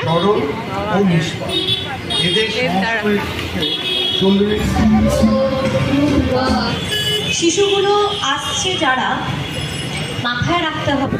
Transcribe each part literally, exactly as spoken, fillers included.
সরল ও নিষ্পাপ। এদের চল্লিশ শিশুগুলো আসছে যারা মাথায় রাখতে হবে।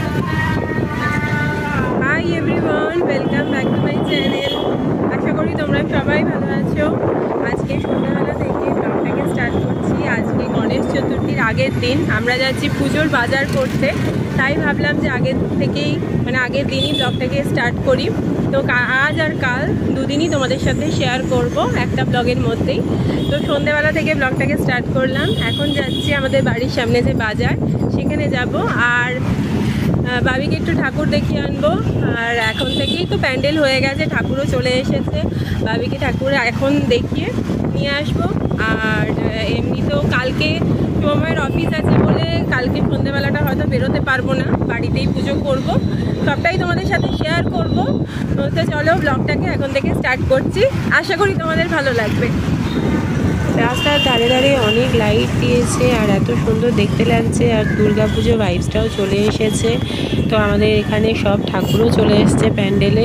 Hi everyone, welcome back to my channel. আশা করি তোমরা সবাই ভালো আছো। আজকে সন্ধ্যাবেলা থেকে ব্লগটাকে স্টার্ট করছি। আজকে গণেশ চতুর্থীর আগের দিন আমরা যাচ্ছি পুজোর বাজার করতে, তাই ভাবলাম যে আগের থেকেই মানে আগের দিনই ব্লগটাকে স্টার্ট করি। তো আজ আর কাল দুদিনই তোমাদের সাথে শেয়ার করব একটা ব্লগের মধ্যেই। তো সন্ধ্যেবেলা থেকে ব্লগটাকে স্টার্ট করলাম। এখন যাচ্ছি আমাদের বাড়ির সামনে যে বাজার, সেখানে যাব আর বাবিকে একটু ঠাকুর দেখিয়ে আনবো। আর এখন থেকেই তো প্যান্ডেল হয়ে গেছে, ঠাকুরও চলে এসেছে। বাবিকে ঠাকুর এখন দেখিয়ে নিয়ে আসবো। আর এমনিতেও কালকে সময়ের অফিস আছে বলে কালকে সন্ধ্যেবেলাটা হয়তো বেরোতে পারবো না, বাড়িতেই পুজো করব। সবটাই তোমাদের সাথে শেয়ার করব। তো চলো ব্লগটাকে এখন থেকে স্টার্ট করছি, আশা করি তোমাদের ভালো লাগবে। রাস্তার ধারে ধারে অনেক লাইট দিয়েছে আর এত সুন্দর দেখতে লাগছে, আর দুর্গাপুজো ভাইবসটাও চলে এসেছে। তো আমাদের এখানে সব ঠাকুরও চলে এসেছে প্যান্ডেলে।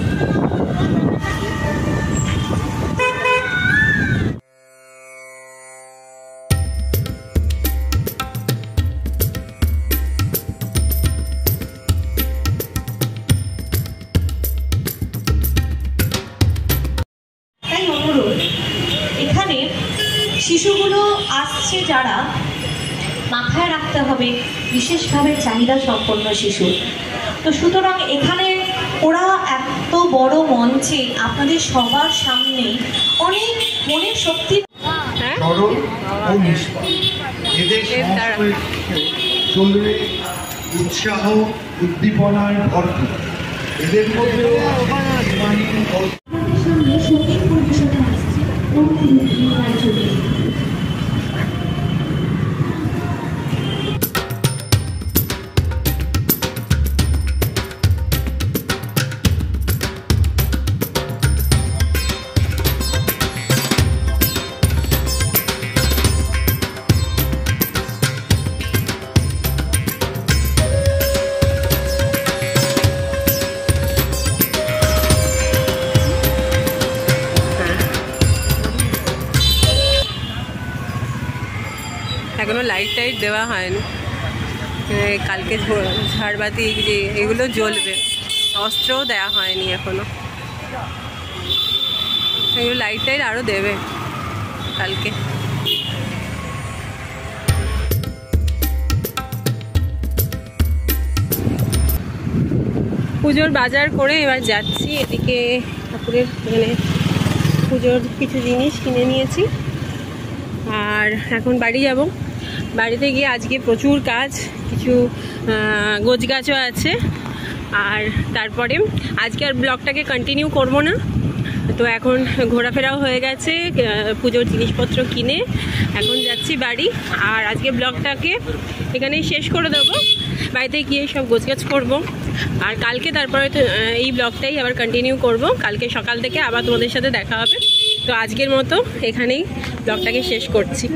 তাই অনুরোধ, এখানে শিশুগুলো আসছে যারা মাথায় রাখতে হবে বিশেষভাবে চাহিদা সম্পন্ন শিশু। তো সুতরাং এখানে ওরা এত বড় মঞ্চে আপনাদের সবার সামনে অনেক মনের শক্তি সরল ও নিষ্পাপ। এদের চলবে উৎসাহ উদ্দীপনার ভরপুর। এদের মধ্যে সামনে সঙ্গীত পরিবেশনা আসছে জন্য। এখনো লাইট টাইট দেওয়া হয়নি, কালকে ঝাড়বাতি যে এগুলো জ্বলবে, অস্ত্রও দেওয়া হয়নি এখনো। এগুলো লাইট টাইট আরও দেবে কালকে। পুজোর বাজার করে এবার যাচ্ছি এদিকে ঠাকুরের এখানে পুজোর কিছু জিনিস কিনে নিয়েছি আর এখন বাড়ি যাব। বাড়িতে গিয়ে আজকে প্রচুর কাজ, কিছু গোছগাছও আছে। আর তারপরে আজকে আর ব্লগটাকে কন্টিনিউ করব না। তো এখন ঘোরাফেরাও হয়ে গেছে, পুজোর জিনিসপত্র কিনে এখন যাচ্ছি বাড়ি। আর আজকে ব্লগটাকে এখানেই শেষ করে দেবো, বাড়িতে গিয়ে সব গোছগাছ করব। আর কালকে তারপরে তো এই ব্লগটাই আবার কন্টিনিউ করব, কালকে সকাল থেকে আবার তোমাদের সাথে দেখা হবে। তো আজকের মতো এখানেই ব্লগটাকে শেষ করছি।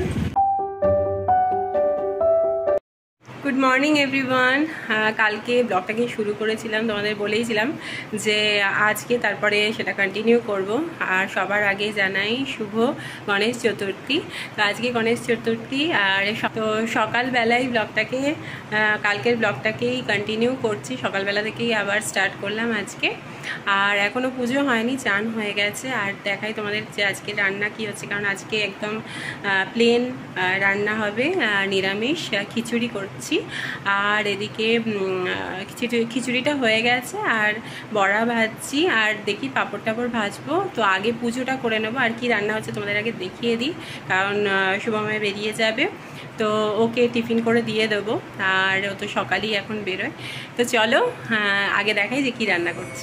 Good morning everyone. কালকে ব্লগটাকে শুরু করেছিলাম, তোমাদের বলেইছিলাম যে আজকে তারপরে সেটা কন্টিনিউ করব। আর সবার আগে জানাই শুভ গণেশ চতুর্থী। তো আজকে গণেশ চতুর্থী, আর তো সকালবেলায় ব্লগটাকে কালকের ব্লগটাকেই কন্টিনিউ করছি। সকালবেলা থেকেই আবার স্টার্ট করলাম আজকে। আর এখনও পুজো হয়নি, চান হয়ে গেছে। আর দেখাই তোমাদের যে আজকে রান্না কি হচ্ছে, কারণ আজকে একদম প্লেন রান্না হবে, নিরামিষ খিচুড়ি করছি। আর এদিকে খিচুড়িটা হয়ে গেছে আর বড়া ভাজছি, আর দেখি পাঁপড় টাপড় ভাজবো। তো আগে পুজোটা করে নেবো। আর কি রান্না হচ্ছে তোমাদের আগে দেখিয়ে দিই, কারণ শুভময় বেরিয়ে যাবে, তো ওকে টিফিন করে দিয়ে দেবো। আর ও তো সকালেই এখন বেরোয়। তো চলো আগে দেখাই যে কি রান্না করছি।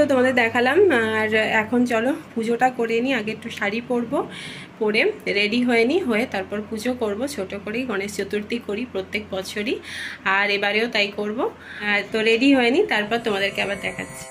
তোমাদের দেখালাম। আর এখন চলো পুজোটা করে নিই, আগে একটু শাড়ি পরবো, পরে রেডি হয়ে নিই, হয়ে তারপর পুজো করব। ছোট করেই গণেশ চতুর্থী করি প্রত্যেক বছরই, আর এবারেও তাই করব। তো রেডি হয়ে নিই, তারপর তোমাদেরকে আবার দেখাচ্ছি।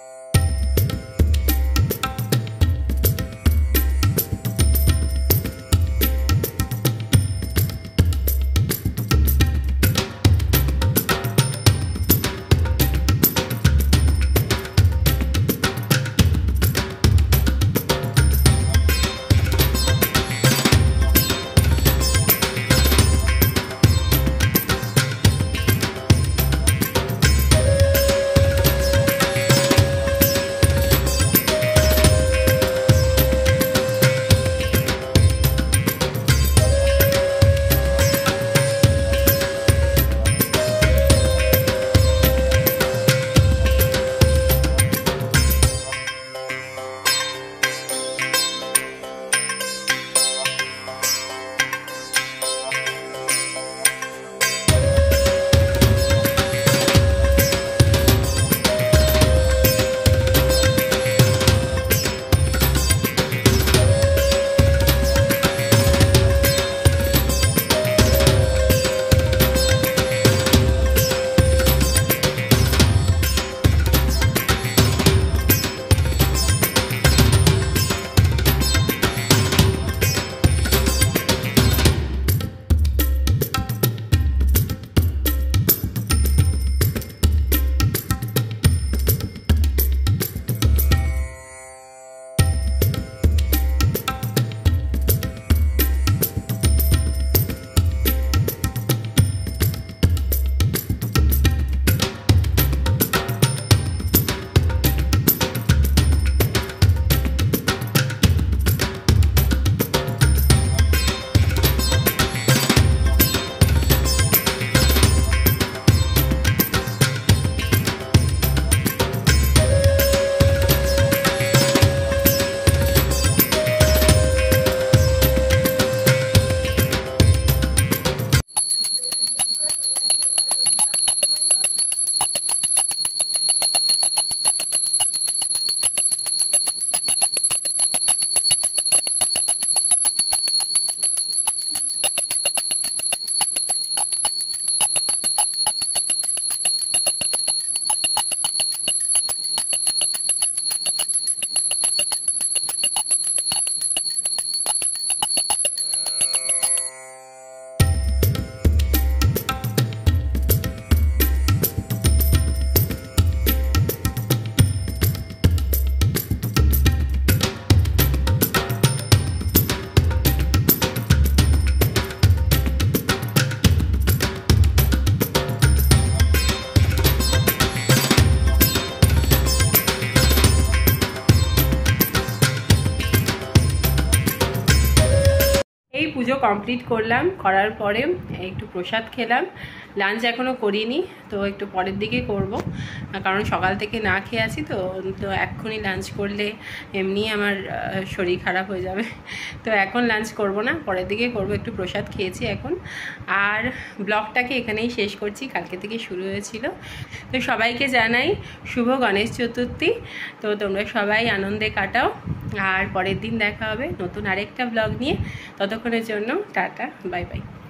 পুজো কমপ্লিট করলাম, করার পরে একটু প্রসাদ খেলাম। লাঞ্চ এখনও করিনি, তো একটু পরের দিকে করব, কারণ সকাল থেকে না খেয়ে আছি। তো তো এক্ষুনি লাঞ্চ করলে এমনি আমার শরীর খারাপ হয়ে যাবে, তো এখন লাঞ্চ করব না, পরের দিকে করব। একটু প্রসাদ খেয়েছি এখন। আর ব্লগটাকে এখানেই শেষ করছি, কালকে থেকে শুরু হয়েছিল। তো সবাইকে জানাই শুভ গণেশ চতুর্থী। তো তোমরা সবাই আনন্দে কাটাও, আর পরের দিন দেখা হবে নতুন আরেকটা ব্লগ নিয়ে। ততক্ষণের জন্য টাটা, বাই বাই।